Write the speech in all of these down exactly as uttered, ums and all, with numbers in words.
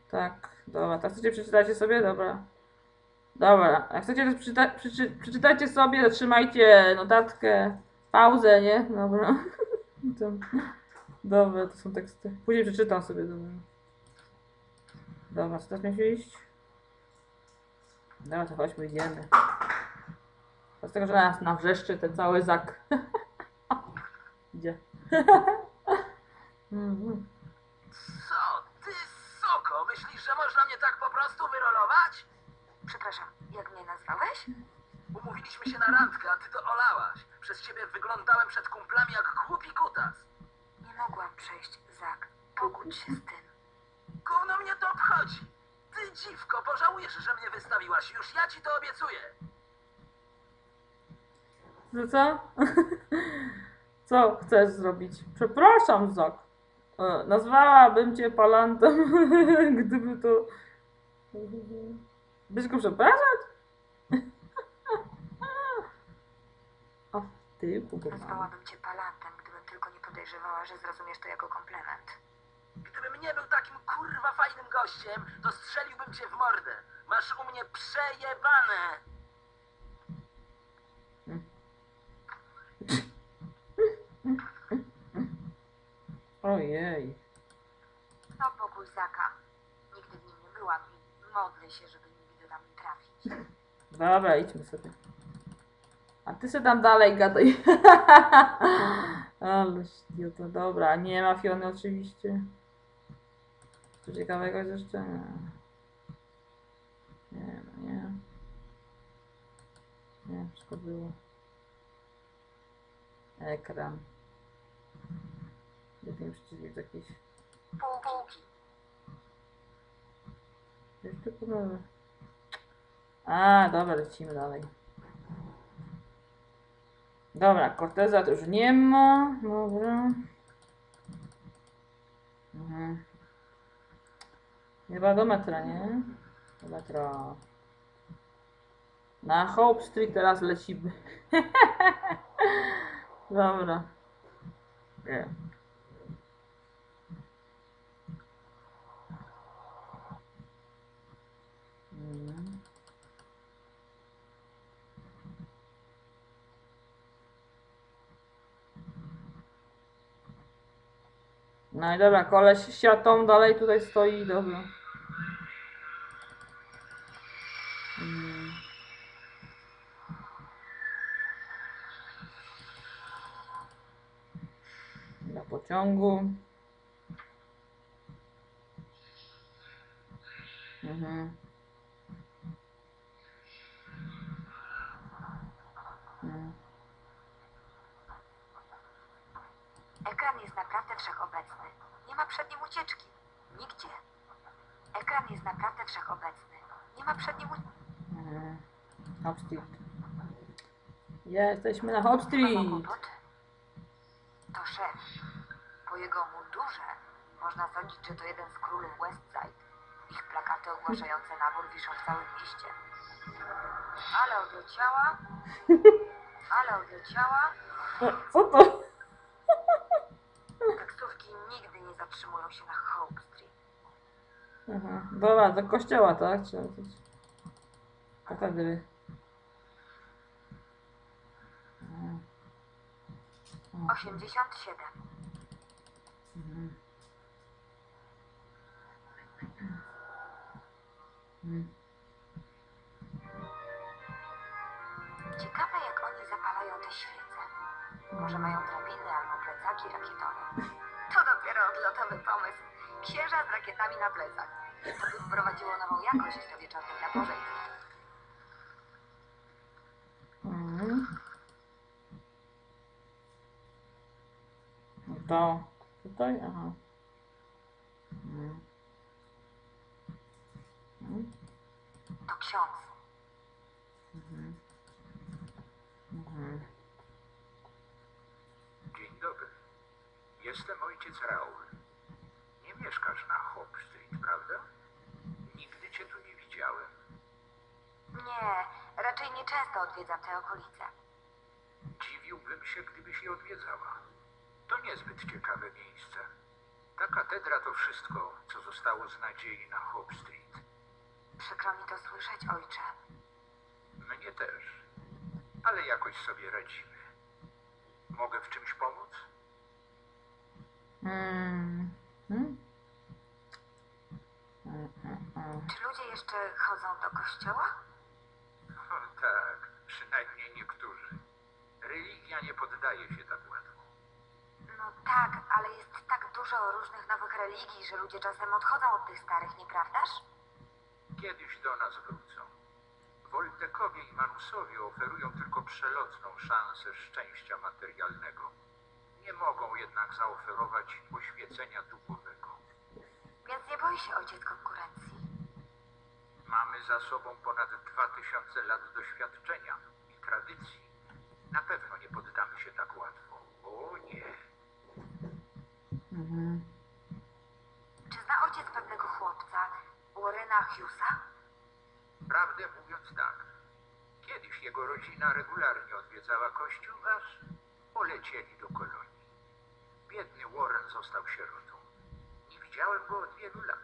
Tak, dobra. To chcecie przeczytajcie sobie? Dobra. Dobra. Jak chcecie przeczyta przeczy przeczytajcie sobie, zatrzymajcie notatkę, pauzę, nie? Dobra. Dobra, to są teksty. Później przeczytam sobie. Dobra. Dobra, co teraz mieliśmy iść? Dobra, to chodźmy, idziemy. Z tego, że nas nawrzeszczy ten cały zak. Idzie. Mhm. Co ty, soko? Myślisz, że można mnie tak po prostu wyrolować? Przepraszam, jak mnie nazwałeś? Umówiliśmy się na randkę, a ty to olałaś. Przez ciebie wyglądałem przed kumplami jak głupi kutas. Nie mogłam przejść, Zak. Pogódź się z tym. Gówno mnie to obchodzi. Ty, dziwko, pożałujesz, że mnie wystawiłaś. Już ja ci to obiecuję. Że co? Co chcesz zrobić? Przepraszam, Zak. E, nazwałabym cię palantem, gdyby to... Byś go przepraszać? A ty, pugowany. Nazwałabym cię palantem, gdybym tylko nie podejrzewała, że zrozumiesz to jako komplement. Gdybym nie był takim kurwa fajnym gościem, to strzeliłbym cię w mordę. Masz u mnie przejebane. Ojej. No pokój Zaka. Nigdy w nim nie byłam i modlę się, żeby nigdy tam nie trafić. Dobra, idźmy sobie. A ty se tam dalej gadaj. Ale to dobra, nie ma Fiony oczywiście. Co ciekawego jest jeszcze? Nie. Nie, no nie. Nie, wszystko było. Ekran. Gdzie ten przycisk jest jakiś? Półki. Jeszcze podobne. A, dobra, lecimy dalej. Dobra, Corteza to już nie ma. Dobra. Mhm. Chyba do metra, nie? Do metra. Na Hope Street teraz lecimy. Dobra. Nie. Mhm. No i dobra, koleś siatą dalej tutaj stoi, dobra. Mm. Na pociągu. Mhm. Mhm. Ekran jest naprawdę wszechobecny. Nie ma przed nim ucieczki. Nigdzie. Ekran jest naprawdę wszechobecny. Nie ma przed nim ucieczki. Mhm. Hop Street. Jesteśmy na Hop Street. Kłopot? To szef. Po jego mundurze można sądzić, że to jeden z królów Westside. Ich plakaty ogłaszające nabór wiszą w całym mieście. Ale odleciała. Ale odleciała. Co to? Taksówki nigdy nie zatrzymują się na Hope Street. Aha. Dobra, do kościoła, tak? Trzeba coś. Katedry. osiemdziesiąt siedem. Mhm. Mhm. Ciekawe, jak oni zapalają te świece. Może mają drabiny albo plecaki rakietowe. To dopiero odlotowy pomysł. Księża z rakietami na plecach. To by wprowadziło nową jakość do wieczornej napożej. Mhm. No to tutaj, aha. Mhm. Mhm. To ksiądz. Mhm. Mhm. Dzień dobry. Jestem ojciec Raul. Nie mieszkasz na Hope Street, prawda? Nigdy cię tu nie widziałem. Nie, raczej nieczęsto odwiedzam te okolice. Dziwiłbym się, gdybyś je odwiedzała. To niezbyt ciekawe miejsce. Ta katedra to wszystko, co zostało z nadziei na Hope Street. Przykro mi to słyszeć, ojcze. Mnie też. Ale jakoś sobie radzimy. Mogę w czymś pomóc? Mm. Hmm? Mm, mm, mm. Czy ludzie jeszcze chodzą do kościoła? O, tak, przynajmniej niektórzy. Religia nie poddaje się tak łatwo. No tak, ale jest tak dużo różnych nowych religii, że ludzie czasem odchodzą od tych starych, nieprawdaż? Kiedyś do nas wrócą. Woltekowie i Manusowie oferują tylko przelotną szansę szczęścia materialnego. Nie mogą jednak zaoferować oświecenia duchowego. Więc nie boi się ojciec konkurencji. Mamy za sobą ponad dwa tysiące lat doświadczenia i tradycji. Na pewno nie poddamy się tak łatwo. O nie. Mhm. Czy zna ojciec pewnego chłopca, Warrena Hughesa? Prawdę mówiąc tak. Kiedyś jego rodzina regularnie odwiedzała kościół, aż polecieli do kolonii. Biedny Warren został sierotą. Nie widziałem go od wielu lat.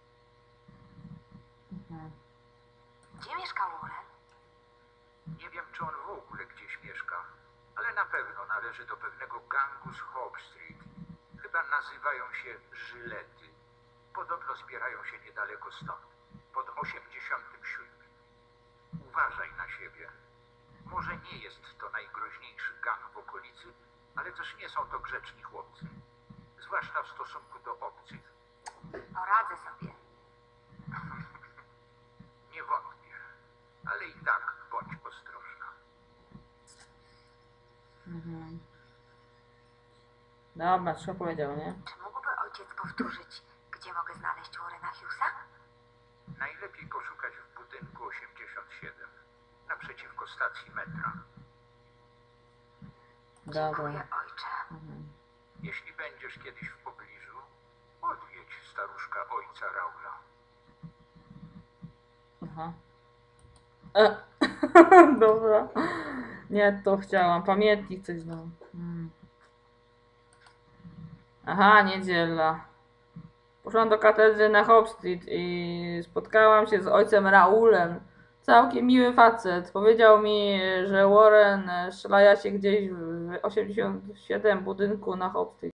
Mhm. Gdzie mieszka Warren? Nie wiem, czy on w ogóle gdzieś mieszka, ale na pewno należy do pewnego gangu z Hope Street. Chyba nazywają się Żylety. Podobno zbierają się niedaleko stąd, pod osiemdziesiątym siódmym. Uważaj na siebie. Może nie jest to najgroźniejszy gang w okolicy, ale też nie są to grzeczni chłopcy. Zwłaszcza w stosunku do obcych. Poradzę sobie. Nie wątpię, ale i tak bądź ostrożna. Mhm. Dobra, wszystko powiedział, nie? Czy mógłby ojciec powtórzyć, gdzie mogę znaleźć Warrena Hughesa? Najlepiej poszukać w budynku osiemdziesiąt siedem, naprzeciwko stacji metra. Dobra. Dziękuję, ojcze. Mhm. Jeśli będziesz kiedyś w pobliżu, odwiedź staruszka ojca Raula. Aha. E. Dobra. Nie, to chciałam. Pamiętnik coś znowu. Hmm. Aha, niedziela. Poszłam do katedry na Hope Street i spotkałam się z ojcem Raulem. Całkiem miły facet. Powiedział mi, że Warren szlaja się gdzieś w osiemdziesiątym siódmym budynku na Hope Street.